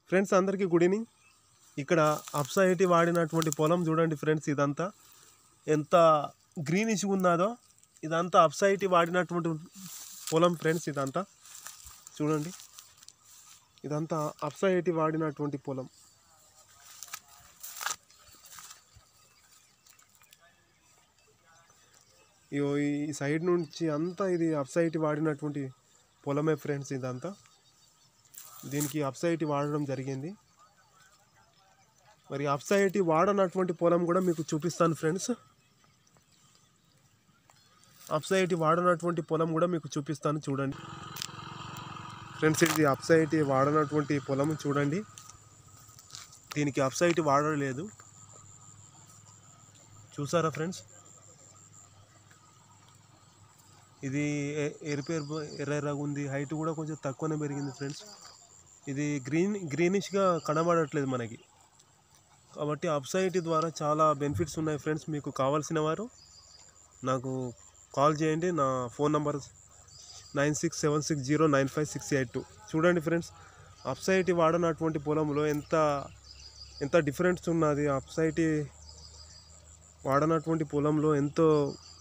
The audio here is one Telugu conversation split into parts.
ఫ్రెండ్స్ అందరికీ గుడ్ ఈవినింగ్. ఇక్కడ అప్సైటీ వాడినటువంటి పొలం చూడండి ఫ్రెండ్స్. ఇదంతా ఎంత గ్రీనిష్గా ఉన్నదో ఇదంతా అప్సైటీ వాడినటువంటి పొలం ఫ్రెండ్స్. ఇదంతా చూడండి, ఇదంతా అప్సైటీ వాడినటువంటి పొలం. ఈ సైడ్ నుంచి అంతా ఇది అప్సైటీ వాడినటువంటి పొలమే ఫ్రెండ్స్. ఇదంతా దీనికి అప్సైటీ వాడడం జరిగింది. మరి అప్సైటీ వాడనటువంటి పొలం కూడా మీకు చూపిస్తాను ఫ్రెండ్స్. అప్సైటీ వాడనటువంటి పొలం కూడా మీకు చూపిస్తాను చూడండి ఫ్రెండ్స్. ఇది అప్సైటీ వాడనటువంటి పొలం చూడండి. దీనికి అప్సైటీ వాడలేదు, చూసారా ఫ్రెండ్స్. ఇది ఎర్రగా ఉంది, హైట్ కూడా కొంచెం తక్కువనే పెరిగింది ఫ్రెండ్స్. ఇది గ్రీనిష్గా కనబడట్లేదు మనకి. కాబట్టి అప్సైటీ ద్వారా చాలా బెనిఫిట్స్ ఉన్నాయి ఫ్రెండ్స్. మీకు కావాల్సిన వారు నాకు కాల్ చేయండి. నా ఫోన్ నంబర్ 9676095682. చూడండి ఫ్రెండ్స్, అప్సైటీ వాడనటువంటి పొలంలో ఎంత డిఫరెన్స్ ఉన్నది. అప్సైటీ వాడనటువంటి పొలంలో ఎంతో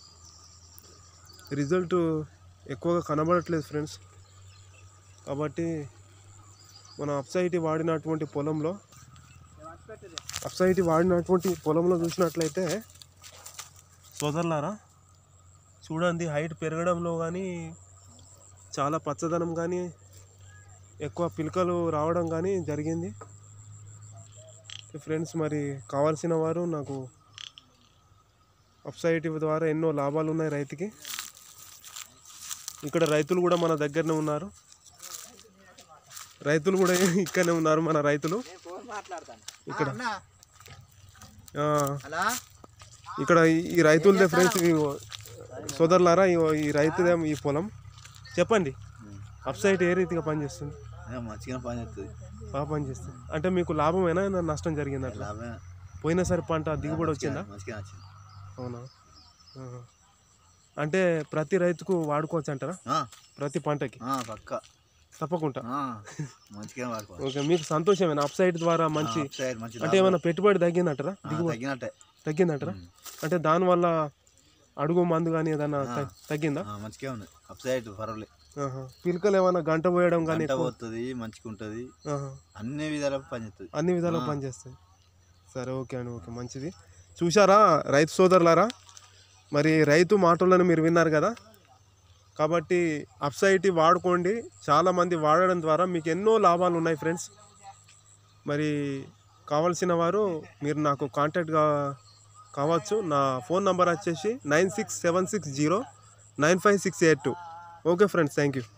రిజల్ట్ ఎక్కువగా కనబడట్లేదు ఫ్రెండ్స్. కాబట్టి మన అప్సైటీ వాడినటువంటి పొలంలో చూసినట్లయితే సోదరులారా, చూడండి హైట్ పెరగడంలో కానీ, చాలా పచ్చదనం కానీ, ఎక్కువ పిలకలు రావడం కానీ జరిగింది ఫ్రెండ్స్. మరి కావాల్సిన వారు నాకు అప్సైటీ ద్వారా ఎన్నో లాభాలు ఉన్నాయి రైతుకి. ఇక్కడ రైతులు కూడా మన దగ్గరనే ఉన్నారు, ఇక్కడనే ఉన్నారు మన రైతులు. ఇక్కడ ఈ రైతులదే ఫ్రెండ్స్, సోదరులారా, ఈ రైతుదే ఈ పొలం. చెప్పండి, అప్సైటీ ఏ రీతిగా పనిచేస్తుంది? బాగా పనిచేస్తుంది అంటే మీకు లాభమేనా, నష్టం జరిగిందా? పోయినసారి పంట దిగుబడి వచ్చిందా? అవునా? అంటే ప్రతి రైతుకు వాడుకోవచ్చు అంటారా? ప్రతి పంటకి తప్పకుండా. ఓకే, మీకు సంతోషమేనా అప్సైటీ ద్వారా? మంచి అంటే ఏమైనా పెట్టుబడి తగ్గిందంటారా? దిగుబడి తగ్గిందంటారా? అంటే దానివల్ల అడుగు మందు కానీ ఏదైనా తగ్గిందా? పిలకలు ఏమైనా గంట పోయడం కానీ మంచిగా ఉంటుంది, అన్ని విధాలుగా పనిచేస్తాయి. సరే, ఓకే అండి, ఓకే, మంచిది. చూసారా రైతు సోదరులారా, మరి రైతు మాటలను మీరు విన్నారు కదా. కాబట్టి అప్సైటీ వాడుకోండి. చాలామంది వాడడం ద్వారా మీకు ఎన్నో లాభాలు ఉన్నాయి ఫ్రెండ్స్. మరి కావాల్సిన వారు మీరు నాకు కాంటాక్ట్ కావచ్చు. నా ఫోన్ నంబర్ వచ్చేసి 9676095682. Okay friends, thank you.